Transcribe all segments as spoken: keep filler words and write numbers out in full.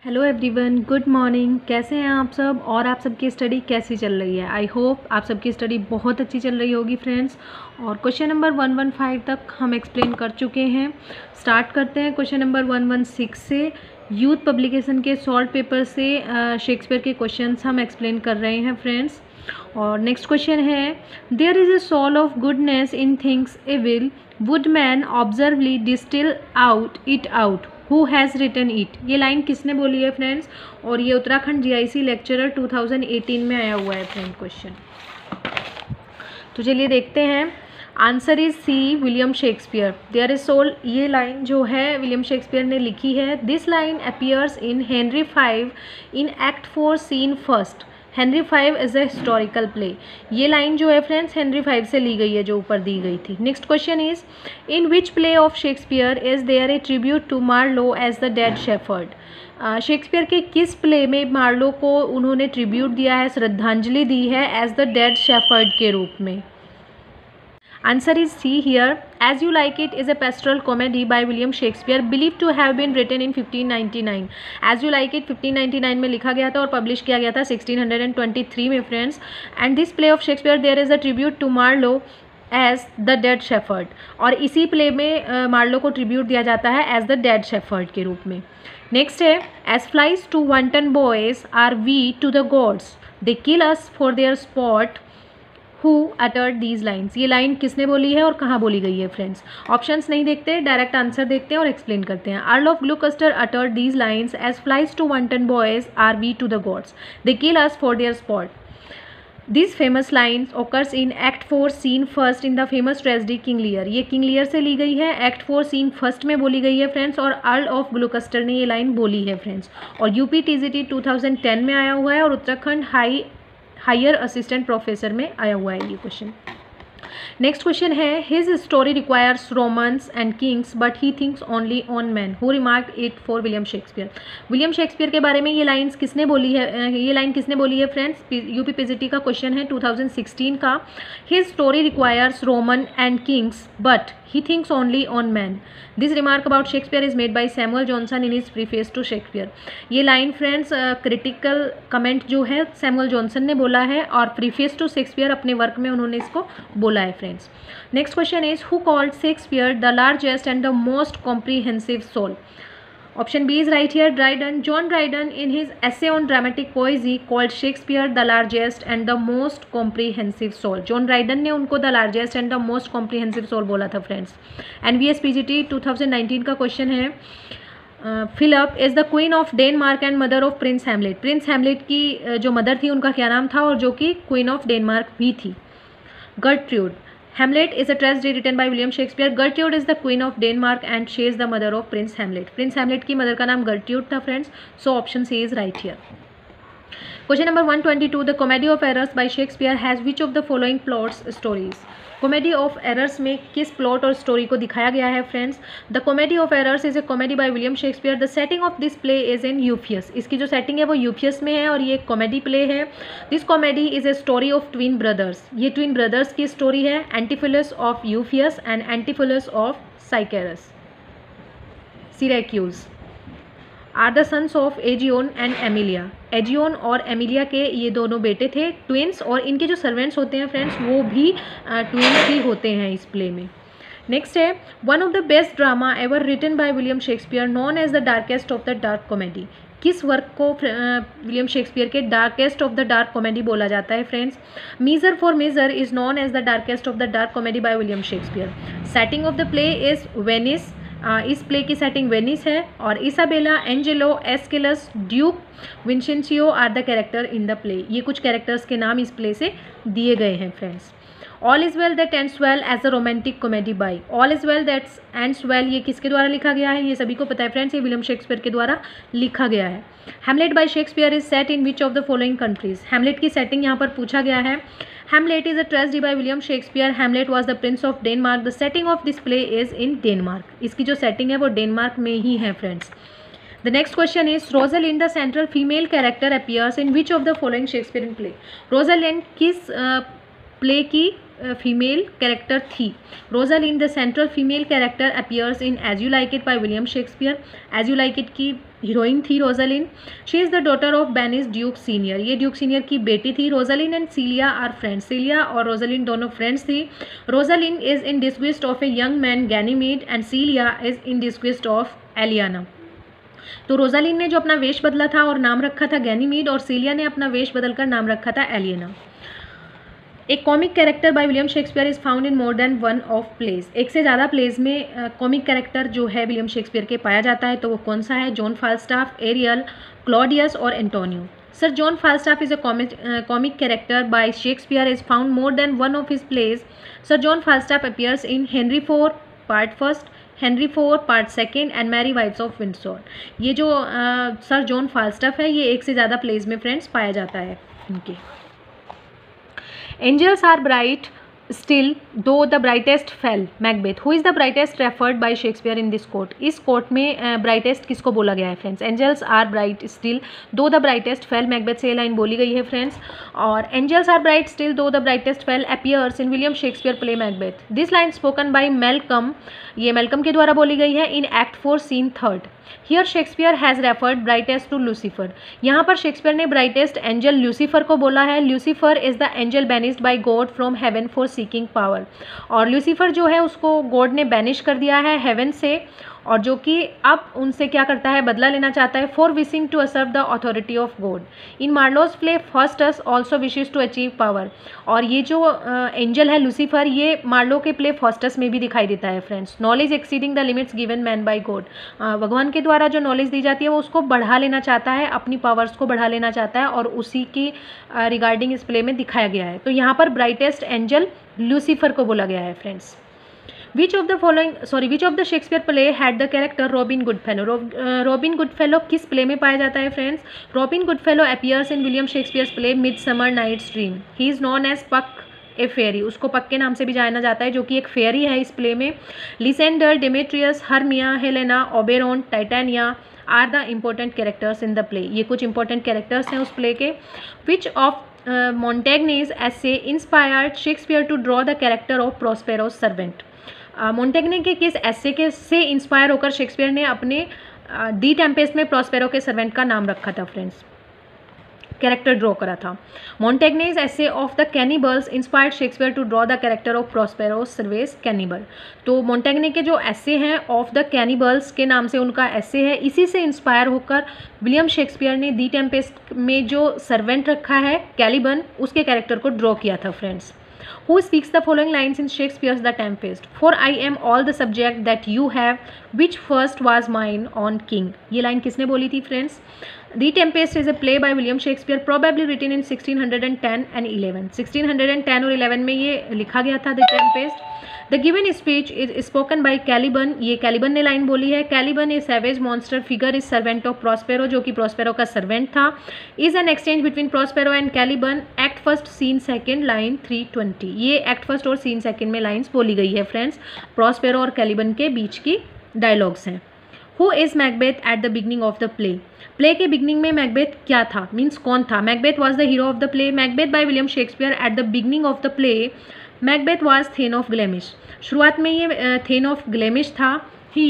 Hello everyone, good morning. कैसे हैं आप सब और आप सबकी स्टडी कैसी चल रही है? आई होप आप सबकी स्टडी बहुत अच्छी चल रही होगी फ्रेंड्स। और question number one one five तक हम एक्सप्लेन कर चुके हैं। स्टार्ट करते हैं question number one one six से। यूथ पब्लिकेशन के सॉल्व पेपर से शेक्सपियर के क्वेश्चंस हम एक्सप्लेन कर रहे हैं फ्रेंड्स। और नेक्स्ट क्वेश्चन है, there is a soul of goodness in things evil, would man observingly distil out it out, who has written it. ये लाइन किसने बोली है फ्रेंड्स? और ये Uttarakhand GIC lecturer two thousand eighteen में आया हुआ है फ्रेंड क्वेश्चन। तो चलिए देखते हैं। Answer is C, William Shakespeare. There is soul, ये लाइन जो है विलियम शेक्सपियर ने लिखी है। This line appears in Henry five in act four scene first. Henry five is a historical play. ये लाइन जो है फ्रेंड्स हेनरी फाइव से ली गई है, जो ऊपर दी गई थी। Next question is, in which play of Shakespeare is there a tribute to Marlowe as the dead shepherd. Shakespeare के किस प्ले में मार्लो को उन्होंने ट्रिब्यूट दिया है, श्रद्धांजलि दी है एज द डेड शेफर्ड के रूप में? Answer is C here. As You Like It is a pastoral comedy by William Shakespeare, believed to have been written in fifteen ninety-nine. As You Like It fifteen ninety nine में लिखा गया था और publish किया गया था sixteen twenty three में friends. And this play of Shakespeare there is a tribute to Marlowe as the dead shepherd. और इसी प्ले में मार्लो को ट्रिब्यूट दिया जाता है एज द डेड शेफर्ड के रूप में। नेक्स्ट है, as flies to wanton boys are we to the gods, they kill us for their sport, who uttered these lines. ये लाइन किसने बोली है और कहाँ बोली गई है फ्रेंड्स? ऑप्शंस नहीं देखते, डायरेक्ट आंसर देखते हैं और एक्सप्लेन करते हैं। Earl of Gloucester uttered these lines as flies to wanton boys are we to the gods, they kill us for their sport. These famous lines occurs in Act four scene first in the famous tragedy King Lear। ये King Lear से ली गई है, act four scene first में बोली गई है friends. और अर्ल ऑफ ग्लूकस्टर ने ये लाइन बोली है फ्रेंड्स। और UP TGT two thousand ten में आया हुआ है और Uttarakhand high higher assistant professor में आया हुआ है ये क्वेश्चन। नेक्स्ट क्वेश्चन है, his story requires romance and kings but he thinks only on man, who remarked it for William Shakespeare. William Shakespeare के बारे में ये लाइन्स किसने बोली है, ये लाइन किसने बोली है फ्रेंड्स? यूपी पीजीटी का क्वेश्चन है टू थाउजेंड सिक्सटीन का। His story requires Roman and kings but he thinks only on man. This remark about Shakespeare is made by Samuel Johnson in his preface to Shakespeare. ये line friends critical comment जो है Samuel Johnson ने बोला है और preface to Shakespeare अपने work में उन्होंने इसको बोला है friends. Next question is, who called Shakespeare the largest and the most comprehensive soul? Option B is right here, Dryden. John Dryden in his essay on dramatic poesy called Shakespeare the largest and the most comprehensive soul. John Dryden ने उनको the largest and the most comprehensive soul बोला था friends. N V S P G T two thousand nineteen का question है, Philip is the queen of Denmark and mother of Prince Hamlet. Prince Hamlet की uh, जो mother थी उनका क्या नाम था और जो कि क्वीन ऑफ डेनमार्क भी थी? Gertrude. Hamlet is a tragedy written by William Shakespeare. Gertrude is the queen of Denmark and she is the mother of Prince Hamlet. Prince Hamlet की मदर का नाम Gertrude था friends. So option C is right here. Question number one twenty two, the comedy of errors by Shakespeare has which of the following plots stories? Comedy of errors में किस plot और story को दिखाया गया है friends? The comedy of errors is a comedy by William Shakespeare. The setting of this play is in Ephesus. इसकी जो setting है वो यूफियस में है और ये कॉमेडी प्ले है। This comedy is a story of twin brothers. ये ट्विन ब्रदर्स की स्टोरी है, Antipholus of Ephesus and Antipholus of Syracuse. Syracuse are the sons of Aegeon and Emilia. Aegeon और एमिलिया के ये दोनों बेटे थे, ट्विन्स, और इनके जो सर्वेंट्स होते हैं फ्रेंड्स वो भी ट्विन्स ही होते हैं इस प्ले में। नेक्स्ट है, one of the best drama ever written by William Shakespeare known as the darkest of the dark comedy. किस वर्क को विलियम शेक्सपियर के darkest of the dark comedy बोला जाता है friends? Measure for Measure is known as the darkest of the dark comedy by William Shakespeare. Setting of the play is Venice. Uh, इस play की setting Venice है और Isabella, Angelo, Escalus, Duke, विंसेंसियो are the character in the play. ये कुछ characters के नाम इस play से दिए गए हैं friends. All is well that ends well as a romantic comedy by. All is well that ends well ये किसके द्वारा लिखा गया है? ये सभी को पता है फ्रेंड्स, ये विलियम शेक्सपियर के द्वारा लिखा गया है। Hamlet by Shakespeare is set in which of the following countries? Hamlet की सेटिंग यहाँ पर पूछा गया है। Hamlet is a tragedy by William Shakespeare. Hamlet was the prince of Denmark. The setting of this play is in Denmark. इसकी जो setting है वो डेनमार्क में ही है friends. The next question is, Rosalind, the central female character, appears in which of the following Shakespearean play? Rosalind किस play uh, की female character थी? Rosalind the central female character appears in as you like it by William Shakespeare. As you like it की heroine थी Rosalind. She is the daughter of banished Duke Senior, ये Duke Senior की बेटी थी। Rosalind and Celia are friends, Celia और Rosalind दोनों friends थी। Rosalind is in disguise of a young man Ganymede and Celia is in disguise of Aliena. तो Rosalind ने जो अपना वेश बदला था और नाम रखा था गैनीमीड, और सीलिया ने अपना वेश बदलकर नाम रखा था एलियाना। एक comic character by William Shakespeare is found in more than one of plays, एक से ज़्यादा प्लेज में कॉमिक uh, कैरेक्टर जो है विलियम शेक्सपियर के पाया जाता है, तो वो कौन सा है? जॉन फाल्स्टाफ, एरियल, क्लॉडियस और Antonio. Sir, John Falstaff is a comic character by Shakespeare is found more than one of his plays. Sir John Falstaff appears in Henry four part first, Henry four part second and Merry Wives of Windsor. ये जो sir John फाल्स्टाफ है ये एक से ज़्यादा pledge में friends पाया जाता है इनके। Angels are bright still though the brightest fell, Macbeth. Who is the brightest referred by Shakespeare in this quote? इस कोट में ब्राइटेस्ट uh, किसको बोला गया है friends? Angels are bright still though the brightest fell, Macbeth से ये line बोली गई है फ्रेंड्स। और angels are bright still though the brightest fell appears in William Shakespeare play Macbeth. This line spoken by Malcolm, ये Malcolm के द्वारा बोली गई है in act four scene third. Here Shakespeare has referred brightest to Lucifer, यहाँ पर Shakespeare ने brightest angel Lucifer को बोला है। Lucifer is the angel banished by God from heaven for seeking power, और लूसीफर जो है उसको गॉड ने बैनिश कर दिया है हेवन से, और जो कि अब उनसे क्या करता है? बदला लेना चाहता है। For wishing to usurp the authority of God. In Marlowe's play Faustus also wishes to achieve power, और ये जो एंजल uh, है लूसीफर, ये मार्लो के प्ले फर्स्टस में भी दिखाई देता है friends. Knowledge exceeding the limits given man by God, भगवान के द्वारा जो नॉलेज दी जाती है वो उसको बढ़ा लेना चाहता है, अपनी पावर्स को बढ़ा लेना चाहता है, और उसी की रिगार्डिंग uh, इस प्ले में दिखाया गया है। तो यहाँ पर ब्राइटेस्ट एंजल लूसीफर को बोला गया है friends. Which of the following sorry which of the Shakespeare play had the character Robin Goodfellow? Robin Goodfellow किस प्ले में पाया जाता है friends? Robin Goodfellow appears in William Shakespeare's play Midsummer Night's Dream. He is known as Puck a fairy, उसको Puck के नाम से भी जाना जाता है, जो कि एक फेरी है इस प्ले में। Lysander, Demetrius, Hermia, Helena, Oberon, Titania are the important characters in the play. ये कुछ इंपॉर्टेंट कैरेक्टर्स हैं उस प्ले के। Which of Montaigne's essay inspired Shakespeare to draw the character of Prospero's servant? Montaigne के किस ऐसे के से इंस्पायर होकर शेक्सपियर ने अपने दी टेम्पेस्ट में प्रॉस्पेरो के सर्वेंट का नाम रखा था फ्रेंड्स, कैरेक्टर ड्रॉ करा था? Montaigne's essay of the cannibals inspired Shakespeare to draw the character of Prospero servant's cannibal. तो मोंटेग्ने के जो ऐसे हैं ऑफ द कैनिबल्स के नाम से उनका ऐसे है, इसी से इंस्पायर होकर विलियम शेक्सपियर ने दी टेम्पेस्ट में जो सर्वेंट रखा है कैलिबन, उसके कैरेक्टर को ड्रॉ किया था friends. Who speaks the following lines in Shakespeare's The Tempest? For I am all the subject that you have, which first was mine on king. ये लाइन किसने बोली थी friends? The Tempest is a play by William Shakespeare, probably written in sixteen ten and eleven. sixteen ten और eleven में ये लिखा गया था The Tempest. The given speech is spoken by Caliban. ये Caliban ने लाइन बोली है। Caliban is savage monster figure is servant of Prospero, जो कि Prospero का servant था। Is an exchange between Prospero and Caliban. Act first, scene second, line three twenty. ये act first और scene second में lines बोली गई है फ्रेंड्स। Prospero और Caliban के बीच की डायलॉग्स हैं। Who is Macbeth at the beginning of the play? Play के बिगनिंग में मैकबेथ क्या था, मीन्स कौन था? Macbeth was the hero of the play. Macbeth by William Shakespeare at the beginning of the play Macbeth was thane of Glamis. शुरुआत में ये thane of Glamis था। He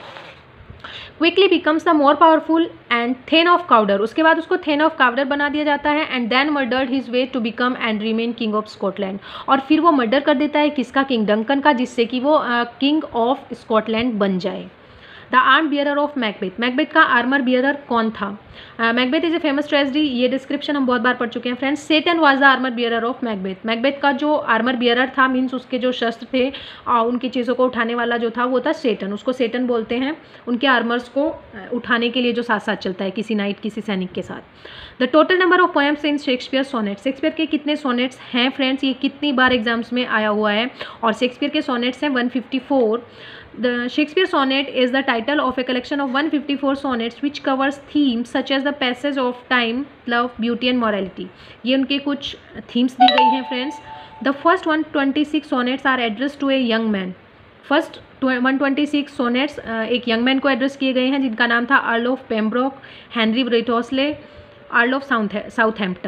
quickly becomes the more powerful and thane of Cawdor, उसके बाद उसको then of काउडर बना दिया जाता है। And then murdered his way to become and remain king of Scotland, और फिर वो मर्डर कर देता है किसका? किंग डंकन का, जिससे कि वो किंग ऑफ स्कॉटलैंड बन जाए। The arm bearer of Macbeth, Macbeth का आर्मर बियरर कौन था? Macbeth is a famous tragedy, ये डिस्क्रिप्शन हम बहुत बार पढ़ चुके हैं friends. Seton was the armour bearer of Macbeth, Macbeth का जो आर्मर बियरर था मीन्स उसके जो शस्त्र थे आ, उनकी चीज़ों को उठाने वाला जो था वो था सेटन, उसको सेटन बोलते हैं, उनके आर्मर्स को उठाने के लिए जो साथ साथ चलता है किसी नाइट किसी सैनिक के साथ। The total number of poems in Shakespeare sonnets, Shakespeare के कितने सोनेट्स हैं फ्रेंड्स? ये कितनी बार एग्जाम्स में आया हुआ है? और शेक्सपियर के सोनेट्स हैं one fifty four. The Shakespeare sonnet is the title of a collection of one hundred fifty-four sonnets which covers themes such as the passage of time, love, beauty and morality. ये उनके कुछ themes दी गई हैं friends. The first one hundred twenty-six sonnets are addressed to a young man. First one hundred twenty-six sonnets एक young man को address किए गए हैं जिनका नाम था Earl of Pembroke, Henry Wriothesley, Earl of Southampton.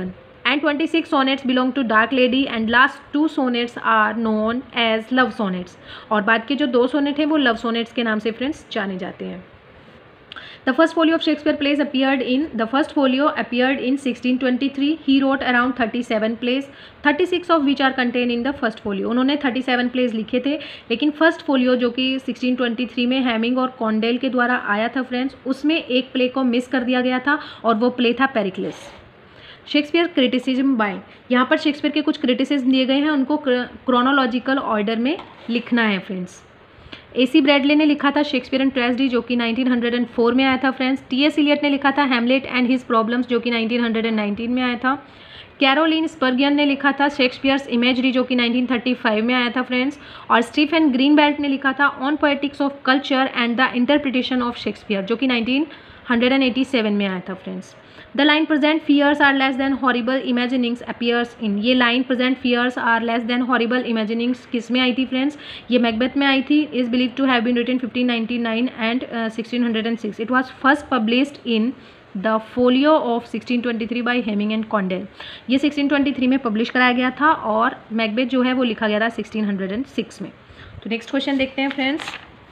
And twenty six sonnets belong to dark lady and last two sonnets are known as love sonnets. और बाद के जो दो सोनेट हैं वो लव सोनेट्स के नाम से फ्रेंड्स जाने जाते हैं। The first folio of Shakespeare plays appeared in the first folio appeared in sixteen twenty-three. He wrote around thirty-seven plays, thirty-six of which are contained in the first folio. उन्होंने thirty-seven plays लिखे थे, लेकिन first folio जो कि sixteen twenty-three में Hamming और Condell के द्वारा आया था फ्रेंड्स, उसमें एक प्ले को मिस कर दिया गया था और वो प्ले था पेरिक्लिस। शेक्सपियर क्रिटिसिज्म बाय, यहाँ पर शेक्सपियर के कुछ क्रिटिसिज्म दिए गए हैं, उनको क्रोनोलॉजिकल ऑर्डर में लिखना है फ्रेंड्स। ए सी ब्रैडले ने लिखा था शेक्सपियर एंड ट्रेजेडी जो कि नाइनटीन हंड्रेड फोर में आया था फ्रेंड्स। टी एस इलियट ने लिखा था हैमलेट एंड हिज प्रॉब्लम्स जो कि नाइनटीन हंड्रेड नाइनटीन में आया था। कैरोलिन स्पर्गियन ने लिखा था शेक्सपियर्स इमेजरी जो कि नाइनटीन थर्टी फाइव में आया था फ्रेंड्स। और स्टीफन ग्रीनबेल्ट ने लिखा था on poetics of culture and the interpretation of Shakespeare जो कि नाइनटीन एटी सेवन में आया था friends. The line present fears are less than horrible imaginings appears in, ये line present fears are less than horrible imaginings किस में आई थी फ्रेंड्स? ये मैकबेथ में आई थी। Is believe to have been written fifteen ninety nine and sixteen hundred six. It was first published in the folio of sixteen twenty three by Heming and Condell. ये sixteen twenty three में publish कराया गया था और Macbeth जो है वो लिखा गया था सिक्सटीन हंड्रेड सिक्स में। तो नेक्स्ट क्वेश्चन देखते हैं friends.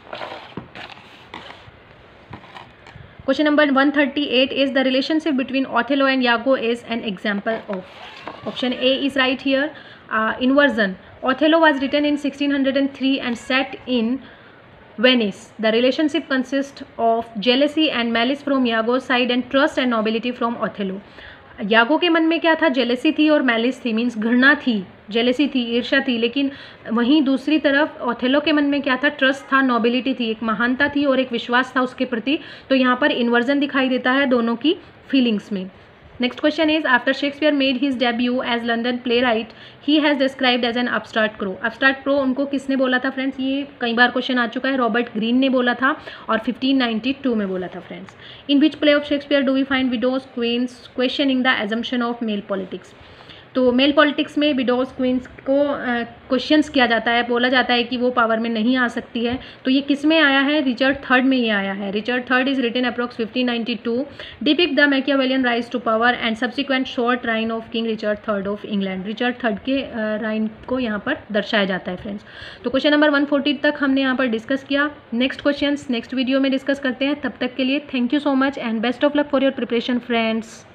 Question number one thirty-eight is the relationship between Othello and Iago is an example of. Option A is right here. Uh, inversion. Othello was written in sixteen oh three and set in Venice. The relationship consists of jealousy and malice from Iago's side and trust and nobility from Othello. Iago के मन में क्या था? Jealousy थी और malice थी, means घृणा थी, जेलेसी थी, ईर्ष्या थी। लेकिन वहीं दूसरी तरफ ओथेलो के मन में क्या था? ट्रस्ट था, नोबिलिटी थी, एक महानता थी और एक विश्वास था उसके प्रति। तो यहाँ पर इन्वर्जन दिखाई देता है दोनों की फीलिंग्स में। Next question is after Shakespeare made his debut as London playwright he has described as an upstart crow. Upstart crow उनको किसने बोला था फ्रेंड्स? ये कई बार क्वेश्चन आ चुका है, रॉबर्ट ग्रीन ने बोला था और फिफ्टीन नाइंटी टू में बोला था friends. In which play of Shakespeare do we find widows queens questioning the assumption of male politics. तो मेल पॉलिटिक्स में विडोज क्वींस को क्वेश्चंस किया जाता है, बोला जाता है कि वो पावर में नहीं आ सकती है। तो ये किस में आया है? रिचर्ड थर्ड में ये आया है। Richard third is written approx fifteen ninety two, depict the Machiavellian rise to power and subsequent short reign of king Richard third of England. Richard third के राइन को यहाँ पर दर्शाया जाता है फ्रेंड्स। तो क्वेश्चन नंबर वन फोर्टी तक हमने यहाँ पर डिस्कस किया। नेक्स्ट क्वेश्चन नेक्स्ट वीडियो में डिस्कस करते हैं। तब तक के लिए thank you so much and best of luck for your preparation friends.